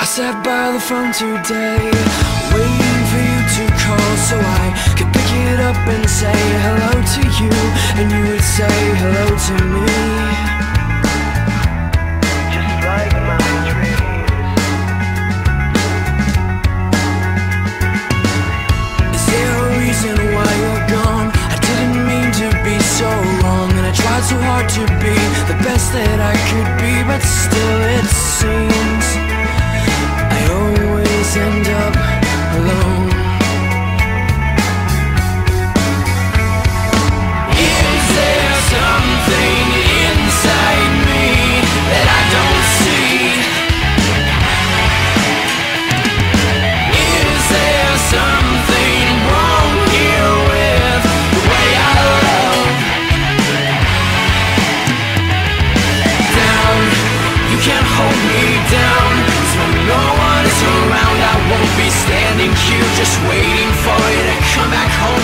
sat by the phone today, waiting for you to call so I could pick it up and say hello to you, and you would say hello to me, just like my dreams. Is there a reason why you're gone? I didn't mean to be so wrong, and I tried so hard to be the best that I could be, but still it seems I always end up alone. Is there something inside me that I don't see? Is there something wrong here with the way I love? Down, you can't hold me down, 'cause when no one is around I won't be standing here just waiting for you to come back home.